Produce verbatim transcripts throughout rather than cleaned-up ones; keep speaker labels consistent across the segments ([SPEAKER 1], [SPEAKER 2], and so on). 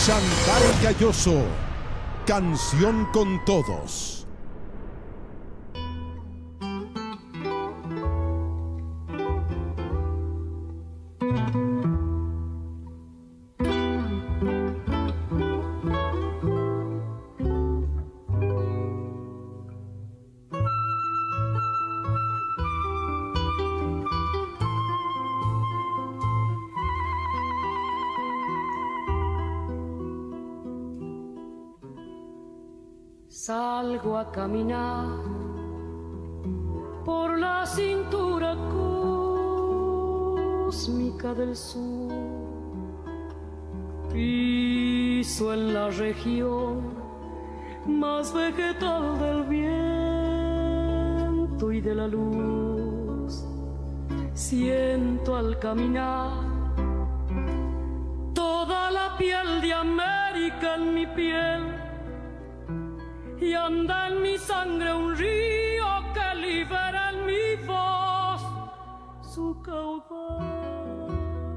[SPEAKER 1] Chantal Galloso, Canción con Todos.
[SPEAKER 2] Salgo a caminar por la cintura cósmica del sur, piso en la región más vegetal del viento y de la luz. Siento al caminar toda la piel de América en mi piel, y anda en mi sangre un río que libera en mi voz su caudal.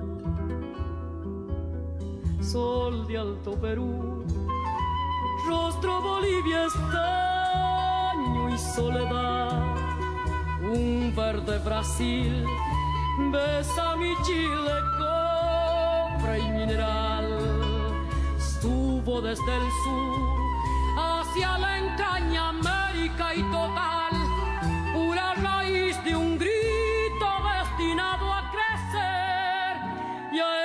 [SPEAKER 2] Sol de Alto Perú, rostro Bolivia, estaño y soledad. Un verde Brasil besa mi Chile, cobre y mineral. Subo desde el sur hacia la entraña América y total, pura raíz de un grito destinado a crecer y a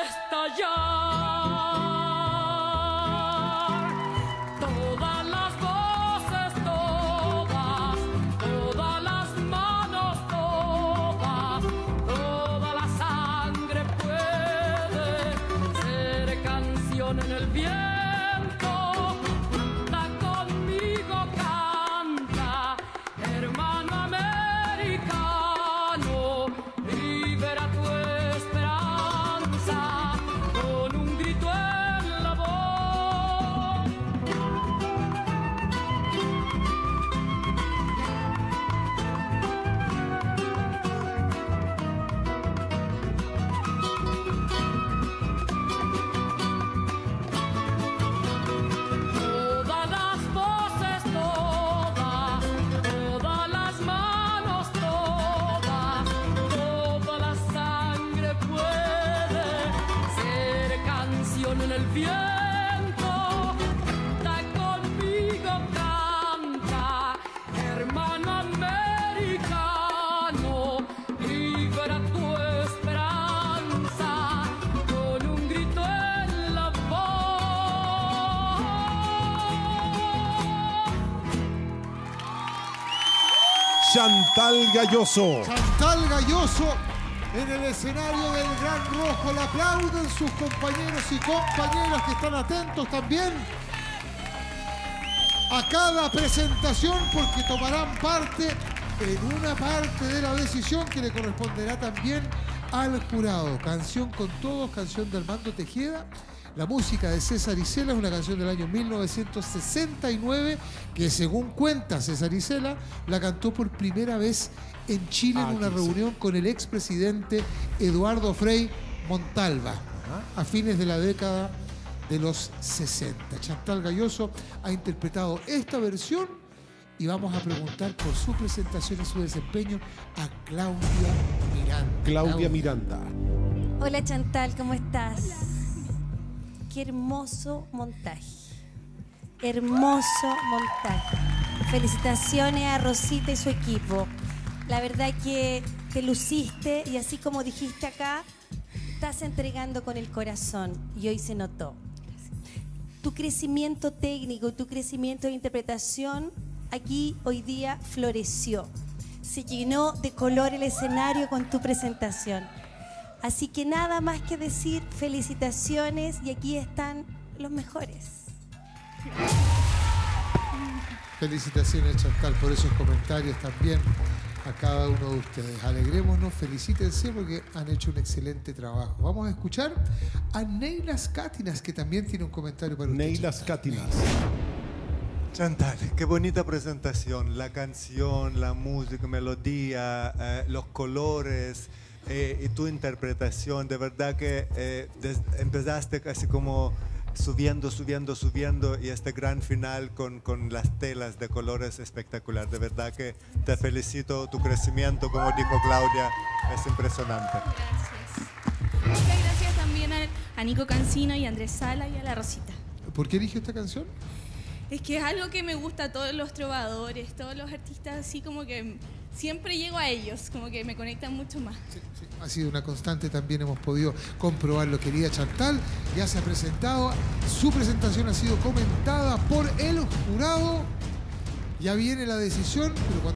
[SPEAKER 2] estallar. Todas las voces, todas, todas las manos, todas, toda la sangre puede ser canción en el viento. En el viento, canta conmigo, canta, hermano americano, libera tu esperanza con un grito en la voz.
[SPEAKER 1] Chantal Galloso.
[SPEAKER 3] Chantal Galloso en el escenario del Gran Rojo. Le aplauden sus compañeros y compañeras que están atentos también a cada presentación, porque tomarán parte en una parte de la decisión que le corresponderá también al jurado. Canción con Todos, canción de Armando Tejeda. La música de César Isela es una canción del año mil novecientos sesenta y nueve que, según cuenta César Isela, la cantó por primera vez en Chile ah, en una reunión sí. con el expresidente Eduardo Frei Montalva, ¿ah? a fines de la década de los sesenta. Chantal Galloso ha interpretado esta versión y vamos a preguntar por su presentación y su desempeño a Claudia Miranda.
[SPEAKER 1] Claudia, Claudia. Miranda.
[SPEAKER 4] Hola Chantal, ¿cómo estás? Qué hermoso montaje. Hermoso montaje. Felicitaciones a Rosita y su equipo. La verdad que te luciste y así como dijiste acá, estás entregando con el corazón y hoy se notó. Tu crecimiento técnico, tu crecimiento de interpretación aquí hoy día floreció. Se llenó de color el escenario con tu presentación. Así que nada más que decir, felicitaciones y aquí están los mejores.
[SPEAKER 3] Felicitaciones, Chantal, por esos comentarios también a cada uno de ustedes. Alegrémonos, felicítense porque han hecho un excelente trabajo. Vamos a escuchar a Neylas Cátinas, que también tiene un comentario para usted.
[SPEAKER 1] Neylas Cátinas.
[SPEAKER 5] Chantal, qué bonita presentación. La canción, la música, melodía, eh, los colores eh, y tu interpretación. De verdad que eh, empezaste casi como subiendo, subiendo, subiendo y este gran final con, con las telas de colores espectacular. De verdad que te felicito, tu crecimiento, como dijo Claudia, es impresionante.
[SPEAKER 6] Gracias. Muchas gracias también a, a Nico Cancino y a Andrés Sala y a la Rosita.
[SPEAKER 3] ¿Por qué eligió esta canción?
[SPEAKER 6] Es que es algo que me gusta a todos los trovadores, todos los artistas, así como que siempre llego a ellos, como que me conectan mucho más.
[SPEAKER 3] Sí, sí, ha sido una constante, también hemos podido comprobarlo, querida Chantal. Ya se ha presentado, su presentación ha sido comentada por el jurado. Ya viene la decisión, pero cuando